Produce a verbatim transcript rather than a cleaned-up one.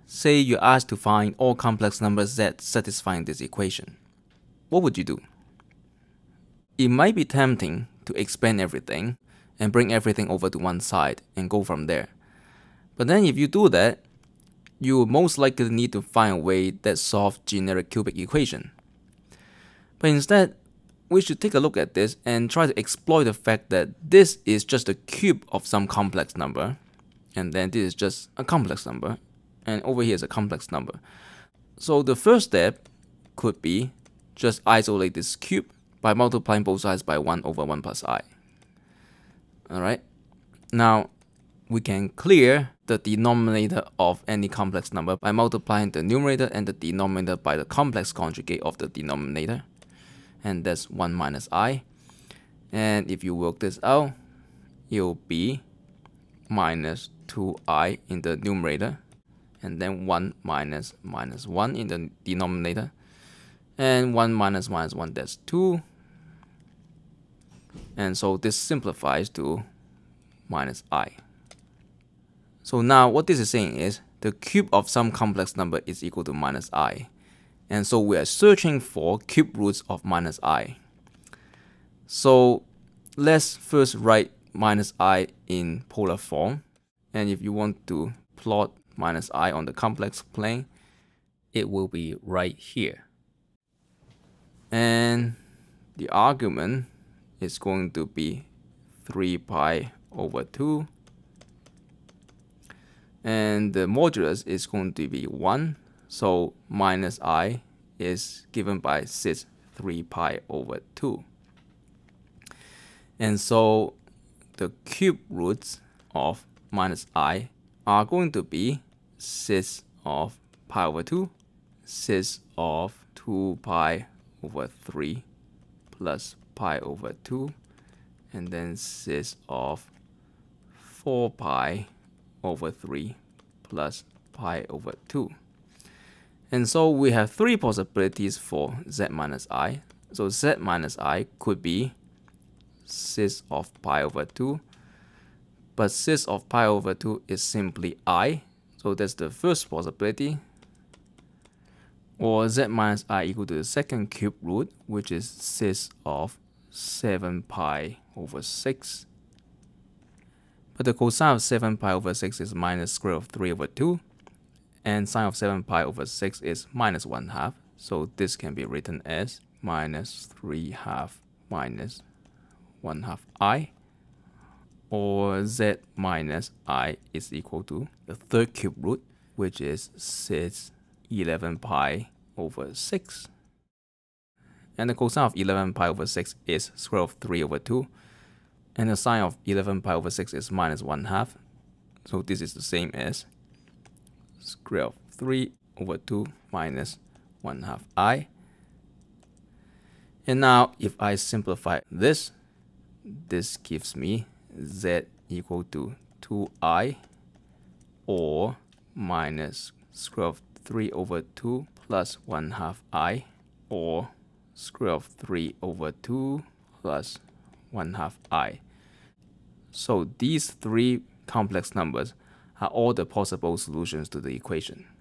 say you're asked to find all complex numbers z satisfying this equation. What would you do? It might be tempting to expand everything and bring everything over to one side and go from there. But then if you do that, you will most likely need to find a way that solves generic cubic equation. But instead, we should take a look at this and try to exploit the fact that this is just a cube of some complex number, and then this is just a complex number, and over here is a complex number. So the first step could be just isolate this cube by multiplying both sides by one over one plus I. Alright, now we can clear the denominator of any complex number by multiplying the numerator and the denominator by the complex conjugate of the denominator, and that's one minus I. And if you work this out, it will be minus two I in the numerator, and then one minus minus one in the denominator, and one minus minus one, that's two. And so this simplifies to minus I. So now what this is saying is the cube of some complex number is equal to minus I. And so we are searching for cube roots of minus I. So let's first write minus I in polar form. And if you want to plot minus I on the complex plane, it will be right here. And the argument is going to be three pi over two. And the modulus is going to be one. So minus I is given by cis three pi over two. And so the cube roots of minus I are going to be cis of pi over two, cis of two pi over three plus pi over two, and then cis of four pi over three plus pi over two. And so we have three possibilities for z minus I. So z minus I could be cis of pi over two, but cis of pi over two is simply I, so that's the first possibility. Or z minus I equal to the second cube root, which is cis of seven pi over six. But the cosine of seven pi over six is minus square root of three over two, and sine of seven pi over six is minus one half. So this can be written as minus three half minus one half I, or z minus I is equal to the third cube root, which is cis eleven pi over six. And the cosine of eleven pi over six is square root of three over two. And the sine of eleven pi over six is minus one half. So this is the same as square root of three over two minus one half I. And now if I simplify this, this gives me z equal to two I, or minus square root of three over two plus one half I, or square root of three over two plus one half I. So these three complex numbers are all the possible solutions to the equation.